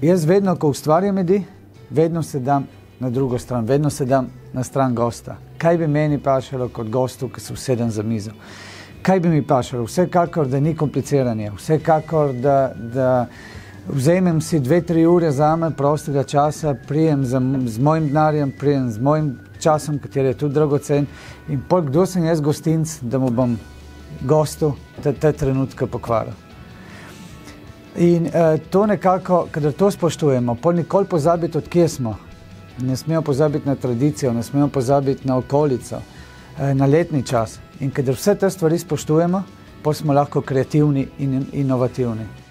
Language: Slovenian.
Jaz vedno, ko ustvarjam jedi, vedno se dam na drugo stran, vedno se dam na stran gosta. Kaj bi meni pašalo kot gostu, ki se usedem za mizo? Kaj bi mi pašalo? Vsekakor, da ni kompliciranje, vsekakor, da vzemem si 2-3 ure zame prostega časa, prijem z mojim denarjem, prijem z mojim časom, kateri je tudi dragocen, in pol, kdo sem jaz gostinc, da mu bom gostu te trenutke pokvaril. In to nekako, kadar to spoštujemo, pol nikoli pozabiti, od kje smo. Ne smemo pozabiti na tradicijo, ne smemo pozabiti na okolico, na letni čas. In kadar vse te stvari spoštujemo, pol smo lahko kreativni in inovativni.